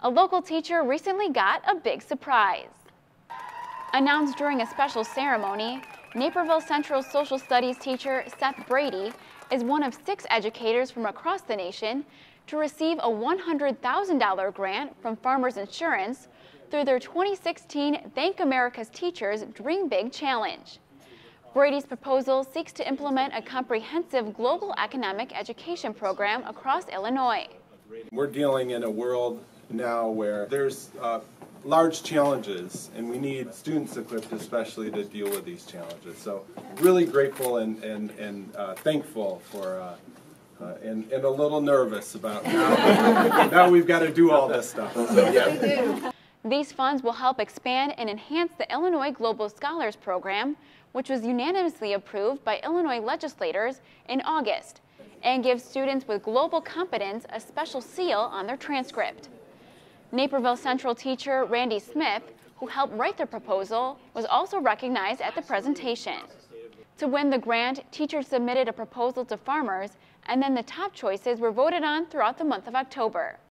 A local teacher recently got a big surprise. Announced during a special ceremony, Naperville Central social studies teacher Seth Brady is one of 6 educators from across the nation to receive a $100,000 grant from Farmers Insurance through their 2016 Thank America's Teachers Dream Big Challenge. Brady's proposal seeks to implement a comprehensive global economic education program across Illinois. We're dealing in a world now where there's large challenges, and we need students equipped especially to deal with these challenges. So really grateful and thankful for and a little nervous about now we've got to do all this stuff. So, yeah. These funds will help expand and enhance the Illinois Global Scholars Program, which was unanimously approved by Illinois legislators in August, and give students with global competence a special seal on their transcript. Naperville Central teacher Randy Smith, who helped write the proposal, was also recognized at the presentation. To win the grant, teachers submitted a proposal to Farmers, and then the top choices were voted on throughout the month of October.